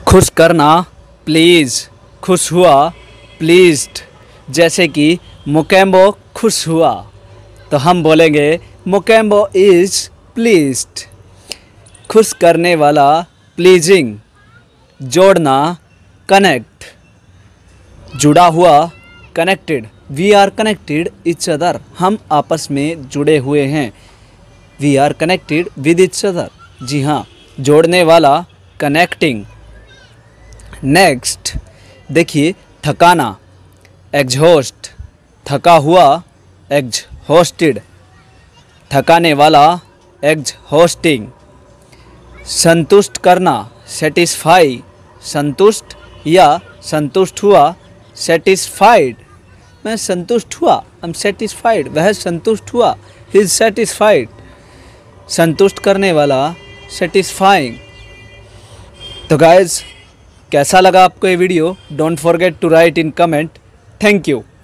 खुश करना प्लीज़, खुश हुआ प्लीज्ड। जैसे कि मुकेम्बो खुश हुआ तो हम बोलेंगे मुकेम्बो इज़ प्लीज्ड। खुश करने वाला प्लीजिंग। जोड़ना कनेक्ट। जुड़ा हुआ connected. We are connected each other. हम आपस में जुड़े हुए हैं। We are connected with each other. जी हाँ, जोड़ने वाला कनेक्टिंग। नेक्स्ट देखिए, थकाना एग्जॉस्ट। थका हुआ एग्जॉस्टेड। थकाने वाला एग्जॉस्टिंग। संतुष्ट करना सेटिस्फाई। संतुष्ट या संतुष्ट हुआ सेटिस्फाइड। मैं संतुष्ट हुआ, आई एम सेटिस्फाइड। वह संतुष्ट हुआ, ही इज सेटिस्फाइड। संतुष्ट करने वाला सेटिस्फाइंग। तो गाइज, कैसा लगा आपको ये video? Don't forget to write in comment. Thank you.